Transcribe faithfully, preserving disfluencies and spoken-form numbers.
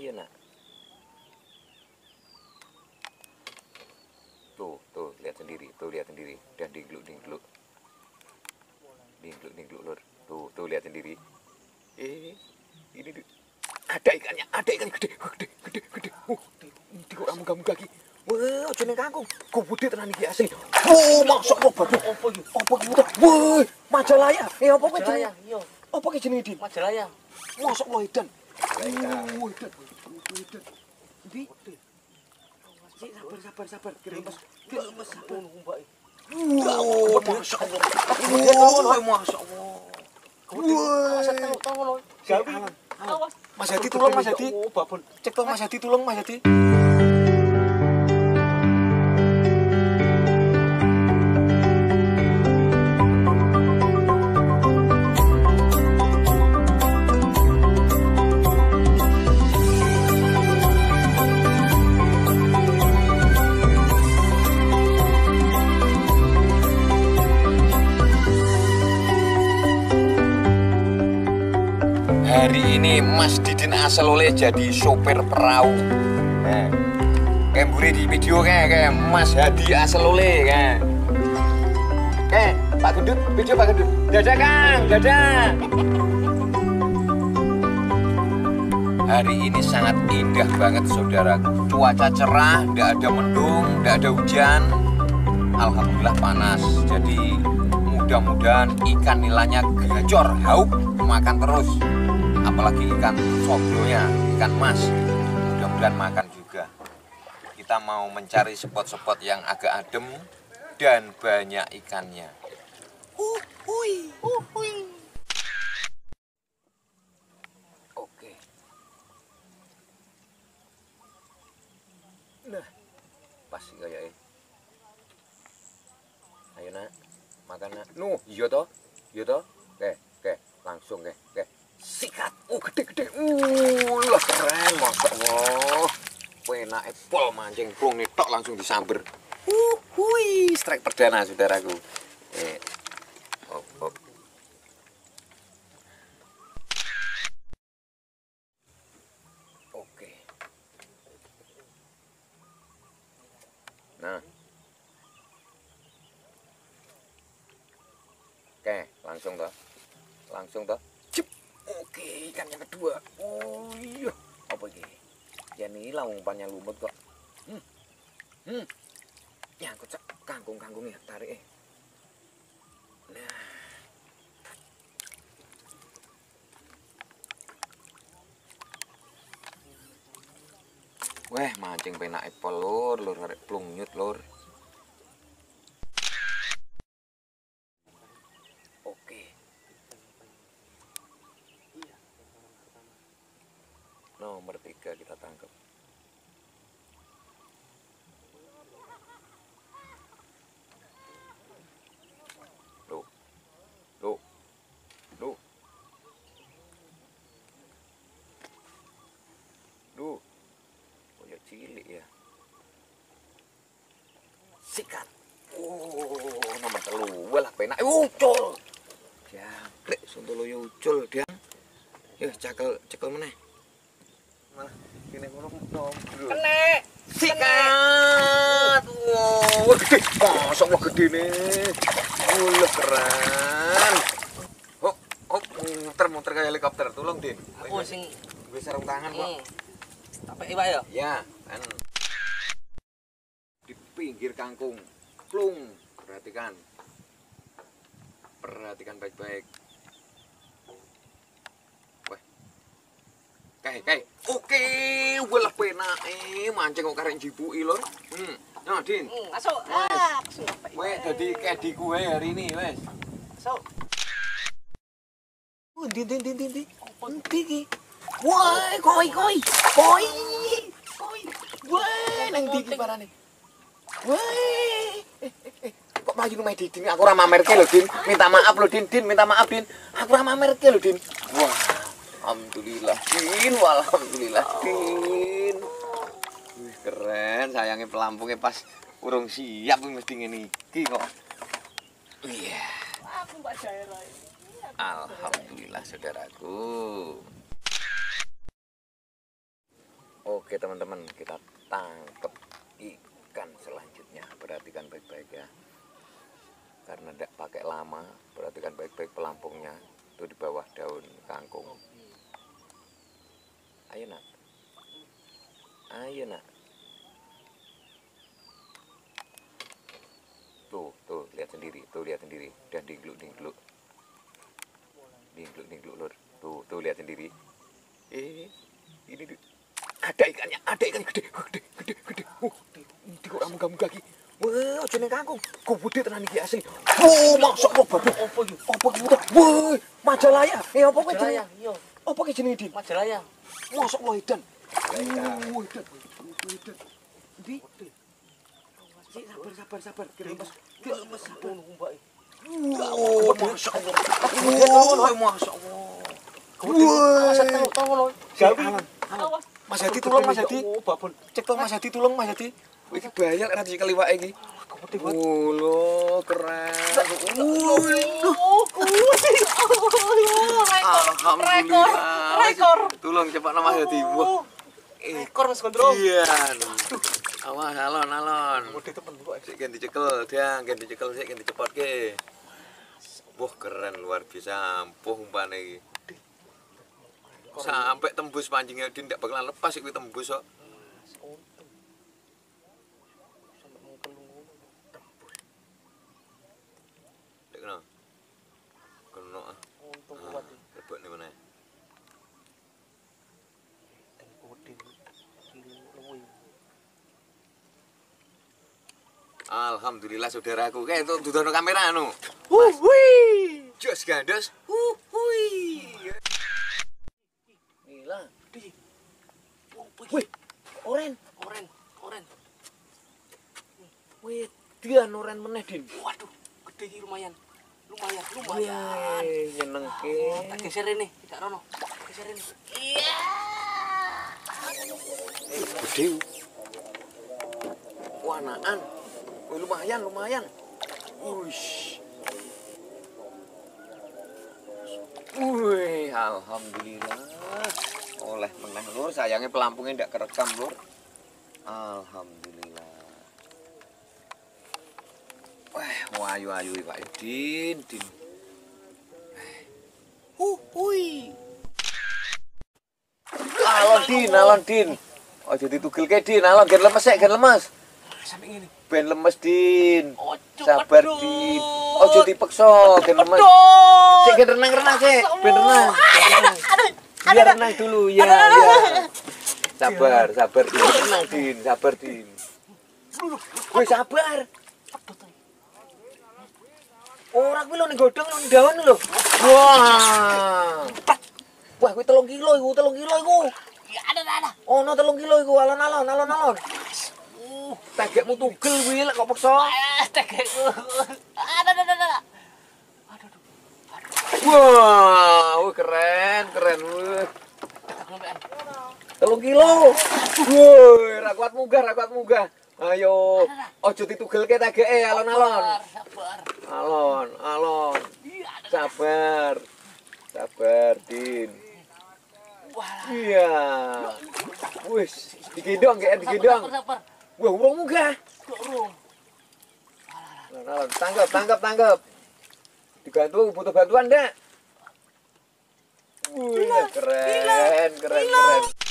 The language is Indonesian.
Iya nak. Tuh, tuh lihat sendiri, tuh lihat sendiri. Dan dinggluk dinggluk. Dinggluk dinggluk lur. Tuh, tuh lihat sendiri. Eh, ini tuh. Ada ikannya, ada ikan gede, gede, gede, gede. Oh, ini kok kamu kamu kaki. Wah, ojo ning kangkung. Kok gede tenan iki asli. Oh, masuk kok baru. Opo iki? Opo iki? Wah, majalaya. Eh, opo iki jenenge? Iya. Opo iki jenenge, Din? Majalaya. Masuk lo edan. Oh, edan. Edan. Ndi? Sik sabar sabar sabar. Diremes. Diremes sabar mbak. Wow, masya Allah. Wow, masya Allah. Awas telu tolong lo. Gawi. Awas. Mas Hadi tulung Mas Hadi. Cek tolong Mas Hadi tulung Mas Hadi. Hari ini Mas Didin Aselole jadi sopir perahu. Nah, kayak buri di video kayak kayak Mas Hadi Aselole kayak. Kayak Pak Gendut, video Pak Gendut. Dadah Kang, dadah. Hari ini sangat indah banget saudara. Cuaca cerah, tidak ada mendung, tidak ada hujan. Alhamdulillah panas. Jadi mudah-mudahan ikan nilainya gacor, hauk, makan terus. Apalagi ikan sobronya, ikan mas, mudah-mudahan makan juga. Kita mau mencari spot-spot yang agak adem dan banyak ikannya. Uh, hui, uh, hui. Oke. Nah, pas kayaknya. Ayo nak, makan nak. Nuh, iya toh, iya toh. Oke, oke, langsung oke, oke. Sikat, oh gede-gede, uh, lah keren, masya Allah. Enak pol mancing plung nih, tok langsung disamber. Uh, hui, strike perdana saudaraku. Eh, hop, hop. Oke. Nah. Oke, langsung toh, langsung toh. Oke, ikan yang kedua. Oh iya, apa ini? Ya nih lah umpannya lumut kok. Hmm, hmm. Ya aku cek kangkung-kangkung ya tarik. Eh. Nah, weh mancing penak epol lur, lur arek plungnyut lur. Nomor tiga kita tangkap. Loh, loh, loh, loh, oh ya cilik ya. Sikat. Oh, nomor telu, walah penak. Ucul. Jangkrik, suntolo ucul dia. Ya cekel, cekel meneh. Malah kene ngono nombro. Kene. Sikat. Wow, gede. Mosok wah gedene. Wah, keren. Hop, hop, muter-muter kayak helikopter. Tolong, Din. Aku sing wis sarung tangan kok. Tapi Pak ya? Ya, kan. Di pinggir kangkung. Plung. Perhatikan. Perhatikan baik-baik. Kayak, kayak, oke, walah penak, eh, mancing kok karen jibuki lor. Hmm, nah Din. Hmm, masuk. Ah, wes, jadi kedi gue hari ini, wes. Masuk. Oh, Din, Din, Din, Din, Din. Nanti ki. Woi, koi, koi, koi, koi. Woi, nang di ki parane. Woi, eh, eh, eh. Kok maju rumah Didin? Aku ora mamerke lho, Din. Minta maaf lho, Din, Din, minta maaf, Din. Aku ora mamerke lho, Din. Wah. Alhamdulillah, Din, alhamdulillah, Din. Wih, keren, sayangnya pelampungnya pas urung siap mesti ngene iki kok. Iya. Aku Mbak Daerah. Alhamdulillah saudaraku. Oke teman-teman, kita tangkap ikan selanjutnya. Perhatikan baik-baik ya. Karena tidak pakai lama, perhatikan baik-baik pelampungnya. Itu di bawah daun kangkung. Ayo nak. Ayo nak. Tuh, tuh, lihat sendiri, tuh lihat sendiri. Dan dinggluk-dinggluk. Dinggluk-dinggluk lur. Tuh, tuh lihat sendiri. Eh, ini di- ada ikannya, ada ikan gede, gede, gede, gede. Oh, ini kok ramu kamu kaki. Wah, jeneng kangkung. Kok gede tenan iki asli. Oh, masuk kok babu. Opo iki? Apa ki buta? Wah, majalaya. Eh, apa ki jeneng? Majalaya, iya. Apa ki jeneng Din? Majalaya. Masuk lo edan. Oh, edan. Edan. Di. Cik, sabar, sabar, sabar. Dilemes. Dilemes sabar. Mbak. Oh, masya Allah. Oh, masya Allah. Wah, Tahu tahu lo. Gawi. Awas. Mas Hadi tulung Mas Hadi. Oh, babon. Cek tong Mas Hadi tulung Mas Hadi. Iki bahaya nek dicekeli wae iki. Gede banget. Oh, lho, keren. Oh, Alhamdulillah. Rekor. Tulung cepat Mas Hadi. Wah. Eh, Rekor Mas Gondrong. iya. Awas alon alon. Gede temen kok. Sik ganti cekel, Dang, ganti cekel sik ganti cepotke. Wah, keren luar biasa. Ampuh umpane iki. Sampai tembus pancingnya Din ndak bakalan lepas iki tembus kok. Sampai mengkelung ngono. Dek kena. Kena ah. Untung kuat iki. Lebokne meneh. Dan gede. Kilo luwe. Alhamdulillah saudaraku. Kayak itu dudono kamera anu. Wuih. Jos gandos. Wuih. Gila. Di. Wih, oren. Oren, oren. Wih, dia oren meneh, Din. Waduh, gede iki lumayan. Lumayan, lumayan. Wih, nyenengke. Tak geser ini, tidak rono. Geser ini. Iya. Gede. Wanaan. Wih, lumayan, lumayan. Wush. Wih, alhamdulillah. Oleh meneh lur, sayangnya pelampungnya ndak kerekam lur. Alhamdulillah. Wah, ayu-ayu Pak Din, Din. Hu, hui. Alon Din, alon Din. Ojo ditugilke Din, alon gen lemes sik, gen lemes. Sampai ngene. Ben lemes Din. Ojo, Sabar aduh. Din. Ojo dipeksa, gen lemes. Sik gen renang-renang sik, ben renang. Ben renang. Biar renang dulu, ya, ya. Sabar, sabar Din, renang Din, sabar Din. Wih, sabar. Orang kuwi lho ning godhong ning daun lho. Wah. Wah, kuwi telung kilo iku, telung kilo iku. Ya ada ada. Ono telung kilo iku, alon-alon, alon-alon. Uh, tegekmu tugel kuwi lek kok peksa. Ah, tegekku. Ada ada ada. Aduh aduh. Wah, wih, keren, keren wih. Tegak sampean. Telung kilo. Woi, ra kuat munggah, ra kuat munggah. Ayo, ojo ditugelke tegeke alon-alon. Sabar. Alon, alon. Iya ada. Sabar. Sabar, Din. Wah. Iya. Wis, digendong kayak digendong. Sabar sabar. Wah, urung munggah. Dorong. Alon, tangkap, tangkap, tangkap. Dibantu, butuh bantuan enggak? Wih, keren, keren, keren.